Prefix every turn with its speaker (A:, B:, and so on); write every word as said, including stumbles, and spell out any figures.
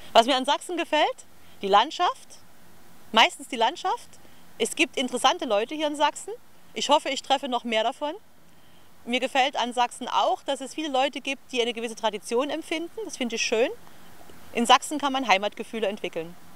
A: Was mir an Sachsen gefällt, die Landschaft, meistens die Landschaft. Es gibt interessante Leute hier in Sachsen. Ich hoffe, ich treffe noch mehr davon. Mir gefällt an Sachsen auch, dass es viele Leute gibt, die eine gewisse Tradition empfinden. Das finde ich schön. In Sachsen kann man Heimatgefühle entwickeln.